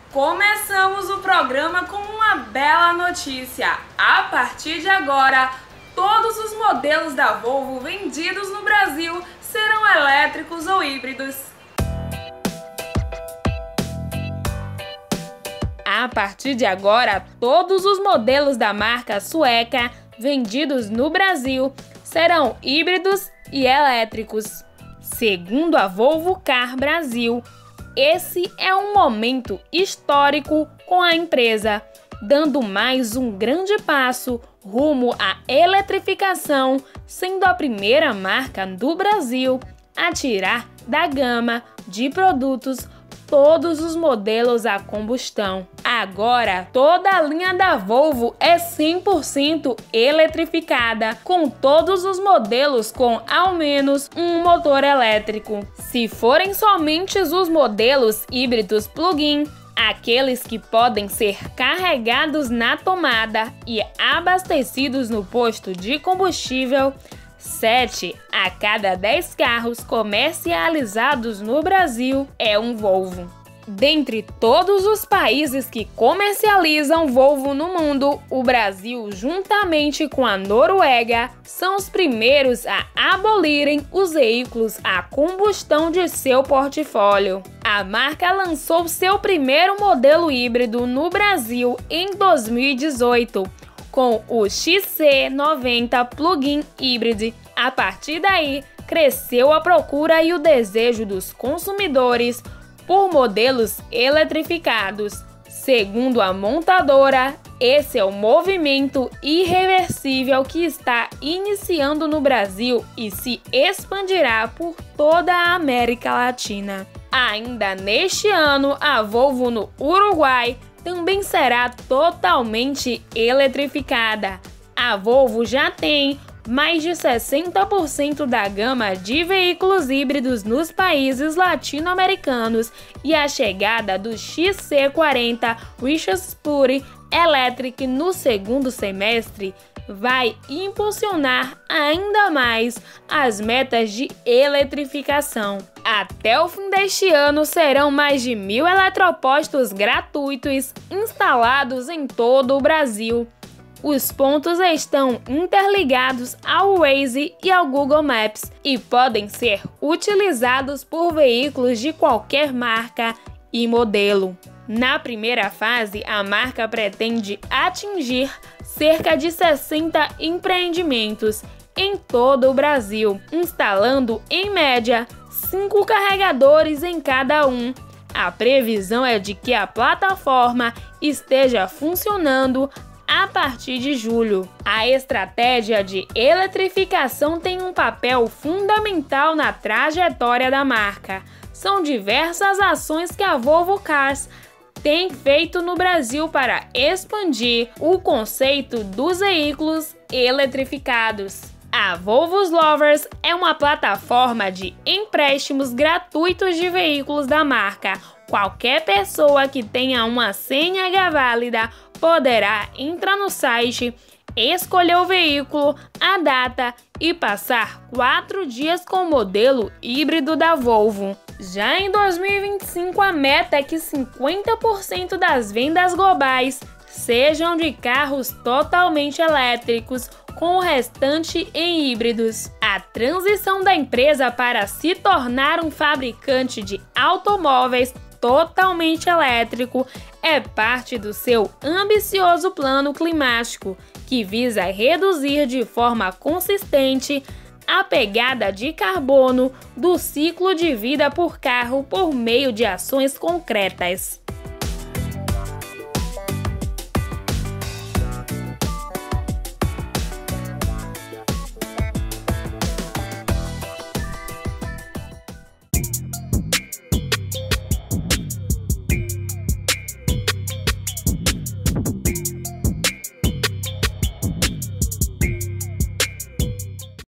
Começamos o programa com uma bela notícia. A partir de agora, todos os modelos da Volvo vendidos no Brasil serão elétricos ou híbridos. A partir de agora, todos os modelos da marca sueca vendidos no Brasil serão híbridos e elétricos. Segundo a Volvo Car Brasil, esse é um momento histórico com a empresa, dando mais um grande passo rumo à eletrificação, sendo a primeira marca do Brasil a tirar da gama de produtos todos os modelos a combustão. Agora, toda a linha da Volvo é 100% eletrificada, com todos os modelos com ao menos um motor elétrico. Se forem somente os modelos híbridos plug-in, aqueles que podem ser carregados na tomada e abastecidos no posto de combustível, 7 a cada 10 carros comercializados no Brasil é um Volvo. Dentre todos os países que comercializam Volvo no mundo, o Brasil, juntamente com a Noruega, são os primeiros a abolirem os veículos a combustão de seu portfólio. A marca lançou seu primeiro modelo híbrido no Brasil em 2018, com o XC90 Plug-in Hybrid. A partir daí, cresceu a procura e o desejo dos consumidores por modelos eletrificados. Segundo a montadora, esse é o movimento irreversível que está iniciando no Brasil e se expandirá por toda a América Latina. Ainda neste ano, a Volvo no Uruguai também será totalmente eletrificada. A Volvo já tem mais de 60% da gama de veículos híbridos nos países latino-americanos e a chegada do XC40 Richard Electric no segundo semestre vai impulsionar ainda mais as metas de eletrificação. Até o fim deste ano, serão mais de 1.000 eletropostos gratuitos instalados em todo o Brasil. Os pontos estão interligados ao Waze e ao Google Maps e podem ser utilizados por veículos de qualquer marca e modelo. Na primeira fase, a marca pretende atingir cerca de 60 empreendimentos em todo o Brasil, instalando em média 5 carregadores em cada um. A previsão é de que a plataforma esteja funcionando a partir de julho. A estratégia de eletrificação tem um papel fundamental na trajetória da marca. São diversas ações que a Volvo Cars tem feito no Brasil para expandir o conceito dos veículos eletrificados. A Volvo's Lovers é uma plataforma de empréstimos gratuitos de veículos da marca. Qualquer pessoa que tenha uma CNH válida poderá entrar no site, escolher o veículo, a data e passar 4 dias com o modelo híbrido da Volvo. Já em 2025, a meta é que 50% das vendas globais sejam de carros totalmente elétricos, com o restante em híbridos. A transição da empresa para se tornar um fabricante de automóveis totalmente elétrico é parte do seu ambicioso plano climático, que visa reduzir de forma consistente a pegada de carbono do ciclo de vida por carro por meio de ações concretas.